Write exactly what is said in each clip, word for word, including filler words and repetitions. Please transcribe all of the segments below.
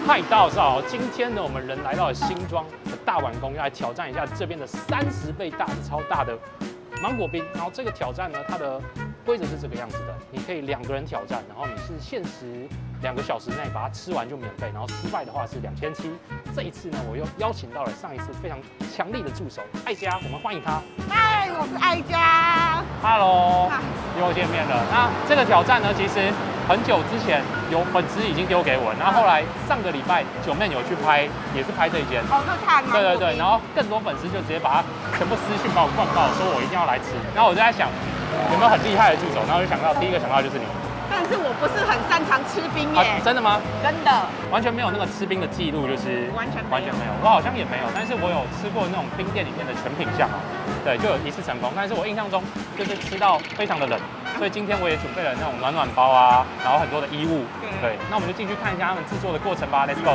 嗨，大家好，今天呢，我们人来到了新庄的大碗宫，要来挑战一下这边的三十倍大的超大的芒果冰。然后这个挑战呢，它的规则是这个样子的，你可以两个人挑战，然后你是限时两个小时内把它吃完就免费，然后失败的话是两千七。这一次呢，我又邀请到了上一次非常强力的助手艾佳，我们欢迎他。 嗨，我是艾佳。 Hello， 又见面了。那这个挑战呢，其实很久之前有粉丝已经丢给我，然后后来上个礼拜九妹有去拍，也是拍这一间。 哦，就看。 对对对，然后更多粉丝就直接把它全部私讯把我灌爆，说我一定要来吃。然后我就在想，有没有很厉害的助手？然后就想到第一个想到就是你。 但是我不是很擅长吃冰耶。 啊、真的吗？ 真的。 完全没有那个吃冰的记录，就是完全完全没有。我好像也没有，但是我有吃过那种冰店里面的全品项啊，对，就有一次成功。但是我印象中就是吃到非常的冷，所以今天我也准备了那种暖暖包啊，然后很多的衣物。对，那我们就进去看一下他们制作的过程吧。Let's go。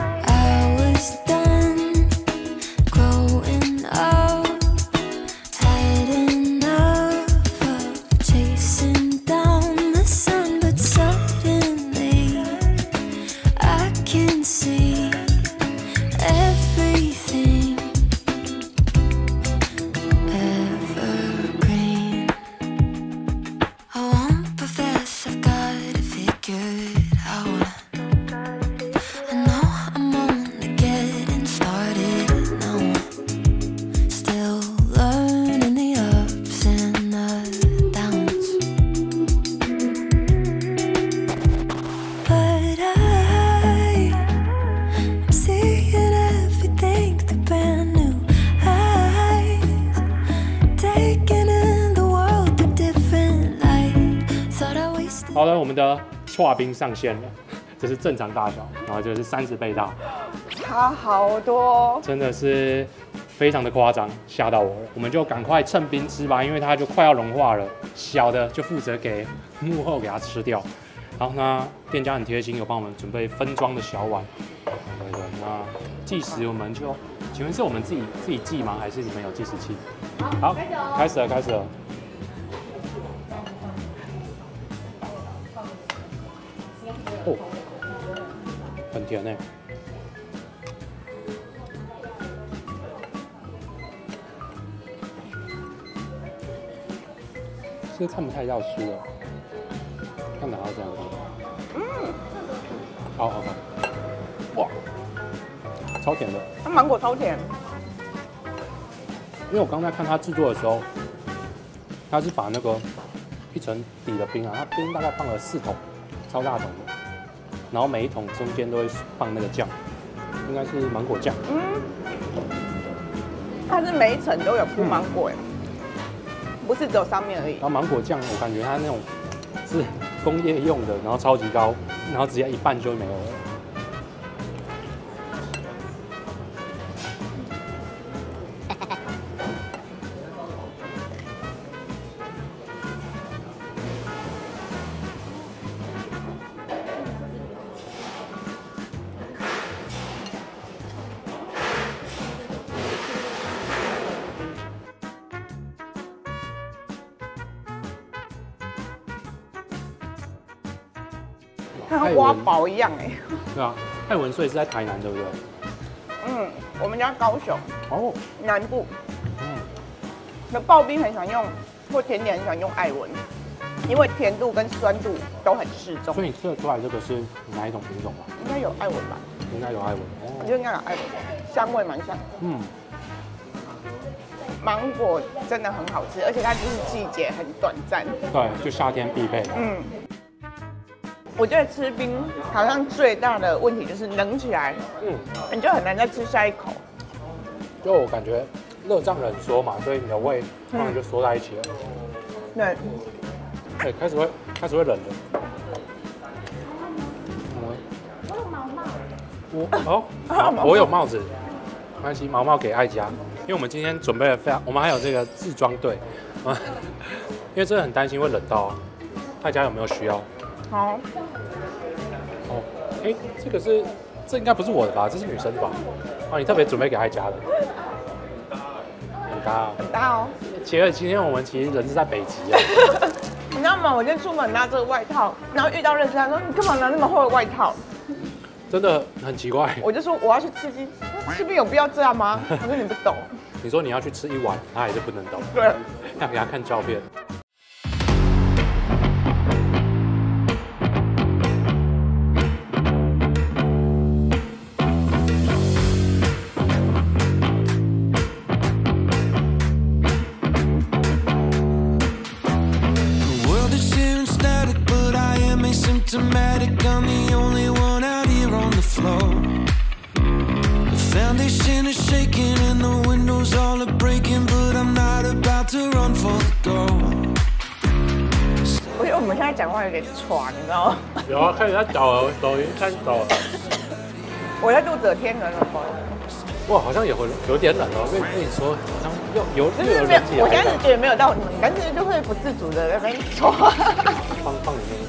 好了，我们的剉冰上线了，这是正常大小，然后这是三十倍大， 差好多， 真的是非常的夸张，吓到我了。我们就赶快趁冰吃吧，因为它就快要融化了。小的就负责给幕后给它吃掉，然后呢，店家很贴心，有帮我们准备分装的小碗。对对，那计时我们就，请问是我们自己自己计吗？还是你们有计时器？好，开始了，开始了。哦，很甜诶。是看不太到书了，看哪要这样子？嗯，好好好，哇，超甜的。 它芒果超甜。 因为我刚才看它制作的时候，它是把那个一层底的冰啊，它冰大概放了四桶，超大桶的。然后每一桶中间都会放那个酱，应该是芒果酱。嗯， 它是每一层都有铺芒果哎，不是只有上面而已。 然后芒果酱，我感觉它那种是工业用的，然后超级高，然后直接一半就没有了。 像挖宝一样哎。 对啊，艾文所以是在台南对不对？ 嗯，我们家高雄哦， 南部。 嗯， 那刨冰很喜欢用，或甜点很喜欢用艾文，因为甜度跟酸度都很适中。 所以你吃得出来这个是哪一种品种吧？ 应该有艾文吧？ 应该有艾文哦， 我觉得应该有艾文，香味蛮像。嗯。芒果真的很好吃，而且它就是季节很短暂。 对，就夏天必备。嗯。 我觉得吃冰好像最大的问题就是冷起来，嗯，你就很难再吃下一口。 就我感觉热胀冷缩嘛，所以你的胃突然就缩在一起了。 对， 对，开始会开始会冷的。 我有毛帽。 我哦，我有帽子，没关系，毛帽给艾佳，因为我们今天准备了非常，我们还有这个制装队，因为真的很担心会冷到，艾佳有没有需要？ 好。 哦，哎，这个是，这应该不是我的吧？这是女生的吧？哦，你特别准备给艾佳的，很大， 很大哦。 其实今天我们其实人是在北极啊。 你知道吗？我今天出门拿这个外套，然后遇到认识他说：“你干嘛拿那么厚的外套？” 真的很奇怪。 我就说我要去吃鸡，吃冰有必要这样吗？我说你不懂。 你说你要去吃一碗，他还是不能懂。 对， 要给他看照片。 Symptomatic, I'm the only one out here on the floor. The foundation is shaking and the windows all are breaking, but I'm not about to run for the door. 我觉得我们现在讲话有点喘，你知道吗？ 有啊，开始在抖了，抖音开始抖了。 我在肚子有天冷了， 哇，好像也会有点冷哦。跟跟你说，好像又有就又有是没有人气来了。 我现在是觉得没有到冷，但是就会不自主的在那边喘。 放放里面。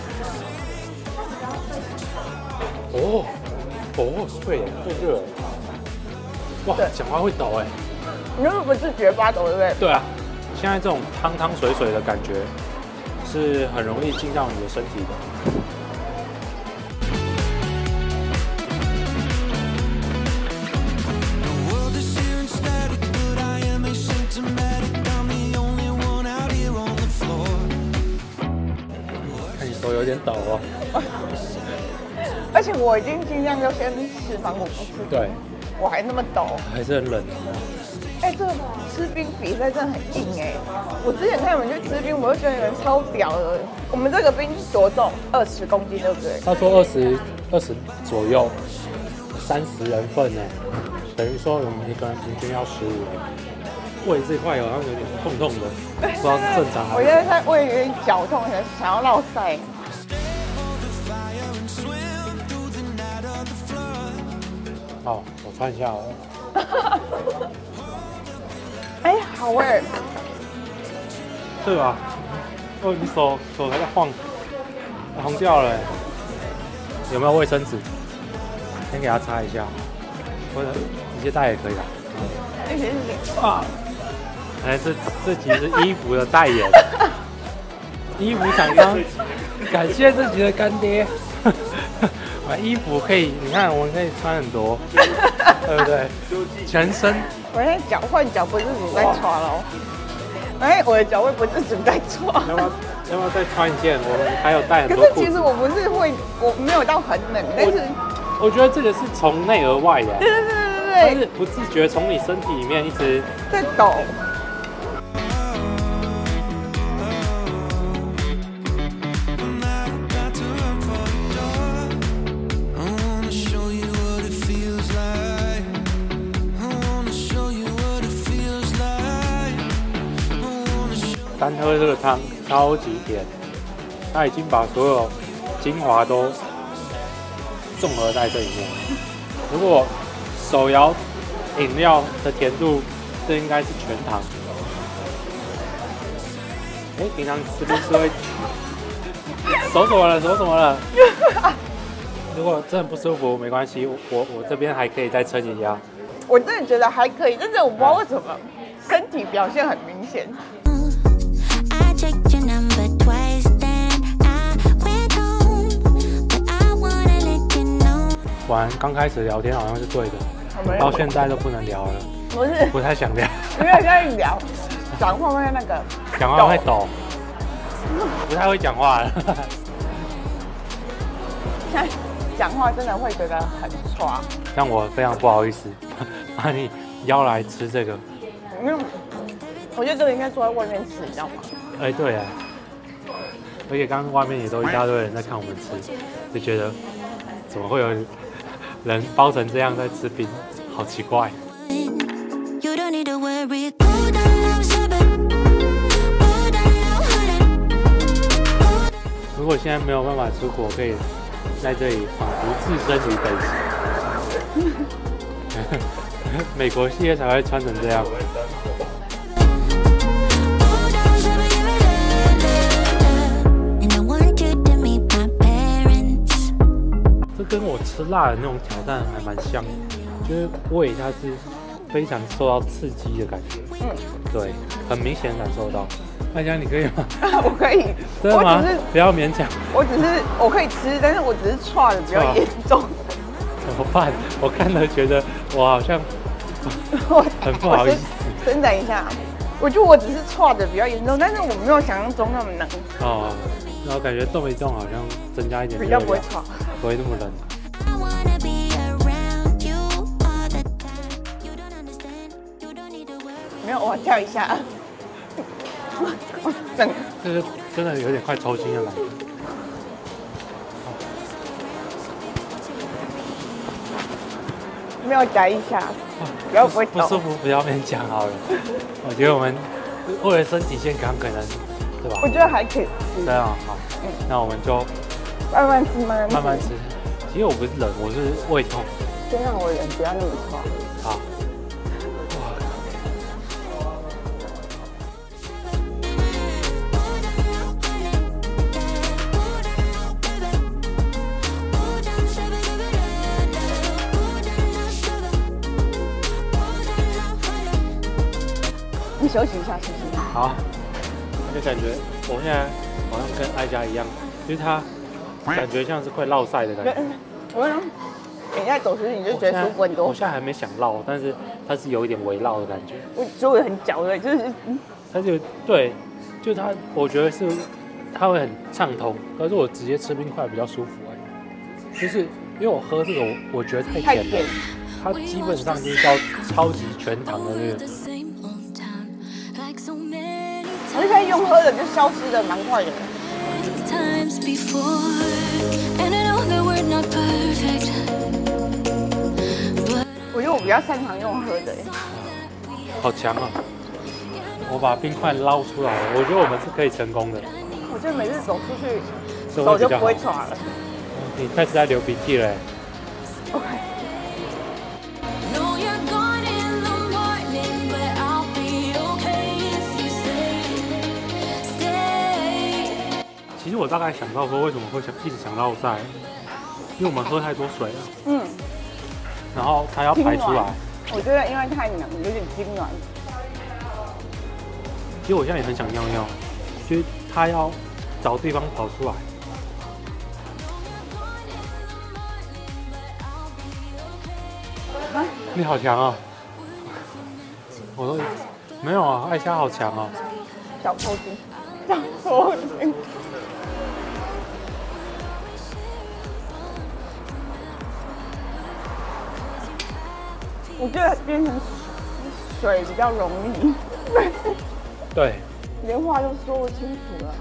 哦，哦，对耶，会热。哇，讲话会抖哎。 你就是不自觉发抖，对不对？ 对啊，现在这种汤汤水水的感觉，是很容易进到你的身体的。看你手有点抖哦。 而且我已经尽量就先吃芒果不吃， 对， 我还那么抖， 还是很冷。 哎、欸，这个吃冰比赛真的很硬哎、欸！我之前看你们去吃冰，我就觉得你们超屌的。我们这个冰多重？二十公斤，对不对？ 他说二十二十左右，三十人份呢，等于说我们一个人平均要十五。胃这块好像有点痛痛的，不知道是正常还是。 我觉得他胃有点绞痛，想要落腮。 好，我穿一下哦。 哎、欸，好哎， 是吧？哦，你手手还在晃，红掉了。有没有卫生纸？先给它擦一下，或者直接带也可以啦。 谢谢谢谢。 啊，哎，这这集是衣服的代言，衣服厂商感谢自己的干爹。买衣服可以，你看我们可以穿很多，对不对？全身。 我现在脚换脚不自主在穿喽。哎，我的脚会不自主在穿。 要不要要不要再穿一件？我们还有带很多裤子。 可是其实我不是会，我没有到很冷，但是我觉得这个是从内而外的。 对对对对对， 但是不自觉从你身体里面一直在抖。 单喝这个汤超级甜，它已经把所有精华都综合在这里面。如果手摇饮料的甜度，这应该是全糖。哎、欸，平常吃冰是会手怎么了？手怎么了？如果真的不舒服，没关系，我我这边还可以再撑一下。 我真的觉得还可以，但是我不知道为什么身体表现很明显。 果然刚开始聊天好像是对的，到现在都不能聊了。 不是， 不太想聊。 因为跟你聊，讲话会那个， 讲话会抖，不太会讲话了。 现在讲话真的会觉得很刷。 让我非常不好意思把你邀来吃这个。 因为我觉得这个应该坐在外面吃，你知道吗？ 哎、欸，对哎。而且刚刚外面也都一大堆人在看我们吃，就觉得怎么会有人包成这样在吃冰，好奇怪。如果现在没有办法出国，可以在这里仿佛置身于北极。美国系列才会穿成这样。这跟我吃辣的那种挑战还蛮像的，就是胃它是非常受到刺激的感觉，嗯，对，很明显感受到。大家你可以吗？ 我可以， 真的吗？不要勉强。 我只是我可以吃，但是我只是串的比较严重。 怎么办？我看了觉得我好像很不好意思。 伸展一下，我觉得我只是挫的比较严重，但是我没有想象中那么冷。 哦，然后感觉动一动好像增加一点， 比较不会挫， 不会那么冷。 没有，我跳一下。冷， 这个真的有点快抽筋了来。 没有夹一下，不要不会不舒服，不要勉强好了。我觉得我们为了身体健康，可能对吧？ 我觉得还可以吃。 对啊，好，嗯，那我们就慢慢吃，慢慢吃。 慢慢吃。其实我不是冷，我是胃痛。 先让我人不要那么痛。 好。 休息一下，休息一下。 好，就感觉我现在好像跟哀家一样，就是他感觉像是快落晒的感觉。 我让你在走时你就觉得舒服很多。 我现在还没想落，但是它是有一点微落的感觉。 我所以很绞对，就是它就对，就它，我觉得是它会很畅通，可是我直接吃冰块比较舒服哎，就是因为我喝这个我我觉得太甜了，它基本上就是超超级全糖的那个。 而且用喝的就消失的蛮快的。我觉得我比较擅长用喝的。 好强啊！我把冰块捞出来了，我觉得我们是可以成功的。 我觉得每次走出去，手就不会喘了。 你开始在流鼻涕了。 OK。 其实我大概想到说，为什么会想一直想落晒，因为我们喝太多水了。嗯。然后它要排出来。 我觉得因为太冷，有点痉挛。 其实我现在也很想尿尿，就是它要找地方跑出来。啊、你好强啊！我都没有啊，艾佳好强哦、啊。 小抽筋，小抽筋。我觉得变成水比较容易。 对。 连话都说不清楚了。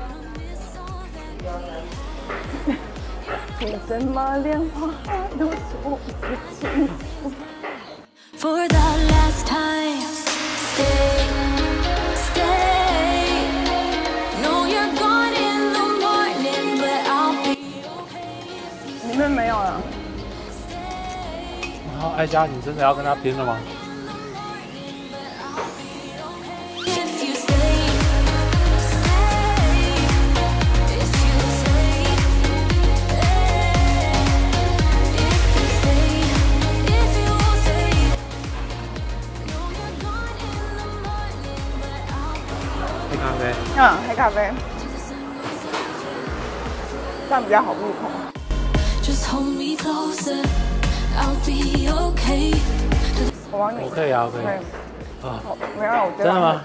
你怎么连话都说不清楚 ？For the last time, stay, stay. No, you're gone in the morning, but I'll be okay. 里面没有了。 然后艾佳，你真的要跟他拼了吗？黑咖啡。 嗯，黑咖啡，这样比较好入口。我帮你。 我可以啊，我可以。啊， 没有，我真的吗？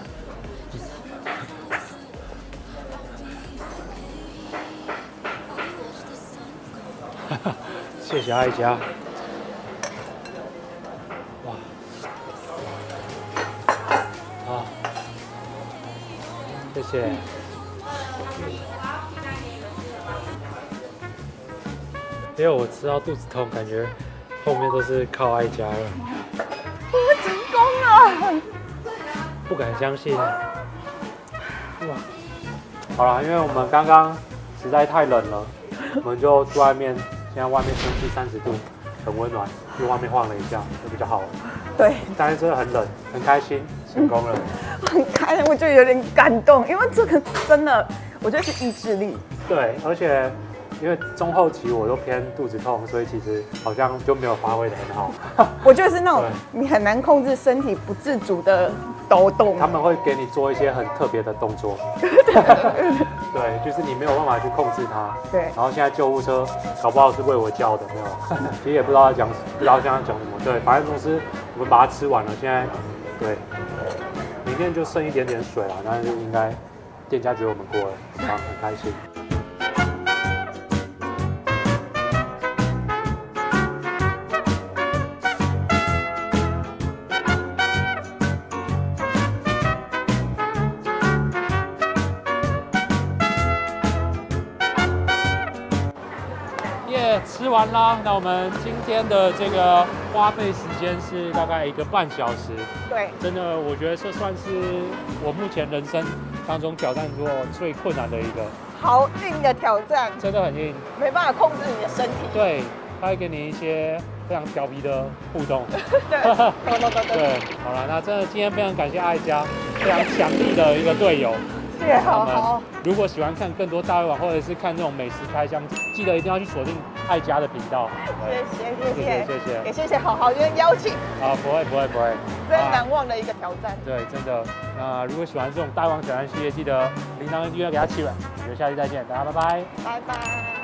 谢谢艾佳。哇，好，谢谢。因为我吃到肚子痛，感觉后面都是靠艾佳了。 我们成功了！ 不敢相信。哇，好了，因为我们刚刚实在太冷了，我们就去外面。现在外面空气三十度，很温暖，去外面晃了一下，就比较好。 对， 但是真的很冷，很开心，成功了。 很开心，我觉得有点感动，因为这个真的，我觉得是意志力。 对，而且因为中后期我都偏肚子痛，所以其实好像就没有发挥得很好。 我觉得是那种你很难控制身体不自主的抖动。 他们会给你做一些很特别的动作。 对，就是你没有办法去控制它。 对。 然后现在救护车搞不好是为我叫的，没有，其实也不知道要讲，不知道现在讲什么。对，反正总之我们把它吃完了，现在对，里面就剩一点点水了，但是应该店家觉得我们过了，啊，很开心。吃完啦，那我们今天的这个花费时间是大概一个半小时。 对， 真的，我觉得这算是我目前人生当中挑战过最困难的一个。 好硬的挑战， 真的很硬， 没办法控制你的身体。 对，它会给你一些非常调皮的互动。 对，对对对对，好了，那真的今天非常感谢艾佳，非常强力的一个队友。 谢谢，好好。 如果喜欢看更多大胃王，或者是看这种美食开箱，记得一定要去锁定艾佳的频道。 谢谢谢谢谢谢， 也谢谢好好今天邀请。 啊，不会不会不会， 真难忘的一个挑战。 对，真的。那如果喜欢这种大胃王挑战系列，记得铃铛订阅给它起来。我们就下期再见，大家拜拜。 拜拜。